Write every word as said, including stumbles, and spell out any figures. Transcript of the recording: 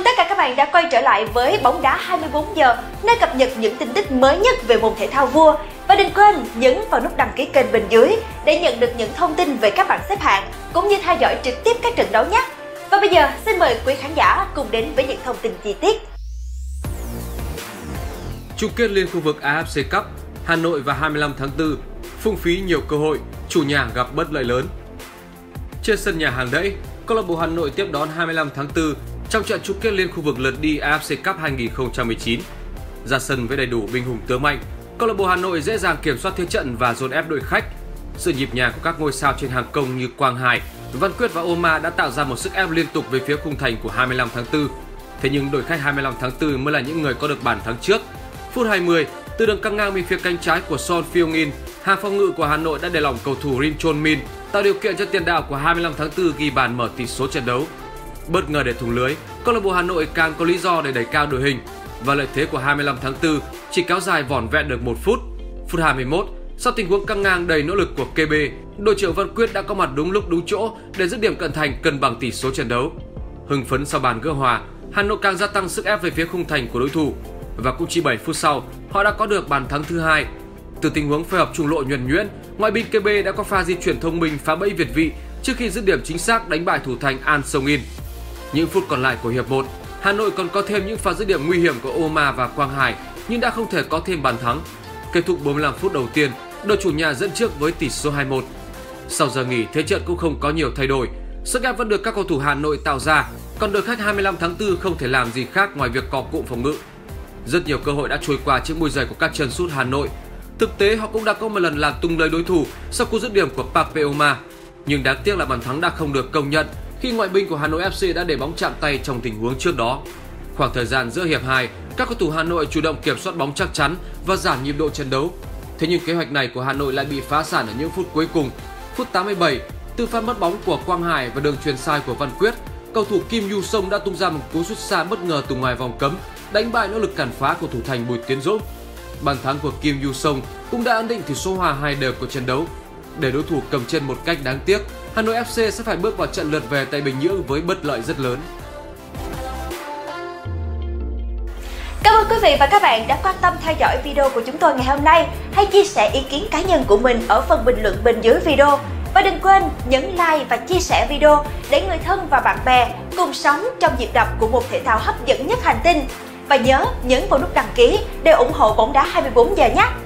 mừng tất cả các bạn đã quay trở lại với Bóng đá hai mươi bốn giờ, nơi cập nhật những tin tức mới nhất về môn thể thao vua. Và đừng quên nhấn vào nút đăng ký kênh bên dưới để nhận được những thông tin về các bảng xếp hạng cũng như theo dõi trực tiếp các trận đấu nhé. Và bây giờ xin mời quý khán giả cùng đến với những thông tin chi tiết. Chung kết liên khu vực a ép xê Cup, Hà Nội và hai mươi lăm tháng tư, phung phí nhiều cơ hội, chủ nhà gặp bất lợi lớn. Trên sân nhà hàng đẫy, câu lạc bộ Hà Nội tiếp đón hai mươi lăm tháng tư trong trận chung kết liên khu vực lượt đi a ép xê Cup hai nghìn không trăm mười chín. Ra sân với đầy đủ binh hùng tướng mạnh, câu lạc bộ Hà Nội dễ dàng kiểm soát thế trận và dồn ép đội khách. Sự nhịp nhàng của các ngôi sao trên hàng công như Quang Hải, Văn Quyết và Omar đã tạo ra một sức ép liên tục về phía khung thành của hai mươi lăm tháng tư. Thế nhưng đội khách hai mươi lăm tháng tư mới là những người có được bàn thắng trước. Phút hai mươi, từ đường căng ngang bên phía cánh trái của Son Heung-min, hàng phòng ngự của Hà Nội đã để lỏng cầu thủ Rin Chon-min, tạo điều kiện cho tiền đạo của hai mươi lăm tháng tư ghi bàn mở tỷ số trận đấu. Bất ngờ để thủng lưới, câu lạc bộ Hà Nội càng có lý do để đẩy cao đội hình và lợi thế của hai mươi lăm tháng tư chỉ kéo dài vỏn vẹn được một phút. Phút hai mươi mốt, sau tình huống căng ngang đầy nỗ lực của ca bê, đội trưởng Văn Quyết đã có mặt đúng lúc đúng chỗ để dứt điểm cận thành cân bằng tỷ số trận đấu. Hưng phấn sau bàn gỡ hòa, Hà Nội càng gia tăng sức ép về phía khung thành của đối thủ và cũng chỉ bảy phút sau, họ đã có được bàn thắng thứ hai. Từ tình huống phối hợp trung lộ nhuần nhuyễn, ngoại binh ca bê đã có pha di chuyển thông minh phá bẫy việt vị trước khi dứt điểm chính xác đánh bại thủ thành An Song In. Những phút còn lại của hiệp một, Hà Nội còn có thêm những pha dứt điểm nguy hiểm của Omar và Quang Hải nhưng đã không thể có thêm bàn thắng. Kết thúc bốn mươi lăm phút đầu tiên, đội chủ nhà dẫn trước với tỷ số hai một. Sau giờ nghỉ, thế trận cũng không có nhiều thay đổi. Sức ép vẫn được các cầu thủ Hà Nội tạo ra, còn đội khách hai mươi lăm tháng tư không thể làm gì khác ngoài việc cọ cụm phòng ngự. Rất nhiều cơ hội đã trôi qua chiếc môi giày của các chân sút Hà Nội. Thực tế họ cũng đã có một lần làm tung lưới đối thủ sau cú dứt điểm của Pape Omar, nhưng đáng tiếc là bàn thắng đã không được công nhận khi ngoại binh của Hà Nội ép xê đã để bóng chạm tay trong tình huống trước đó. Khoảng thời gian giữa hiệp hai, các cầu thủ Hà Nội chủ động kiểm soát bóng chắc chắn và giảm nhịp độ trận đấu. Thế nhưng kế hoạch này của Hà Nội lại bị phá sản ở những phút cuối cùng. Phút tám mươi bảy, từ pha mất bóng của Quang Hải và đường chuyền sai của Văn Quyết, cầu thủ Kim Yu Song đã tung ra một cú sút xa bất ngờ từ ngoài vòng cấm, đánh bại nỗ lực cản phá của thủ thành Bùi Tiến Dũng. Bàn thắng của Kim Yu Song cũng đã ấn định tỷ số hòa hai đều của trận đấu. Để đối thủ cầm chân một cách đáng tiếc, Hà Nội ép xê sẽ phải bước vào trận lượt về tại Bình Nhưỡng với bất lợi rất lớn. Cảm ơn quý vị và các bạn đã quan tâm theo dõi video của chúng tôi ngày hôm nay. Hãy chia sẻ ý kiến cá nhân của mình ở phần bình luận bên dưới video. Và đừng quên nhấn like và chia sẻ video để người thân và bạn bè cùng sống trong nhịp đập của một thể thao hấp dẫn nhất hành tinh. Và nhớ nhấn vào nút đăng ký để ủng hộ Bóng đá hai mươi bốn giờ nhé!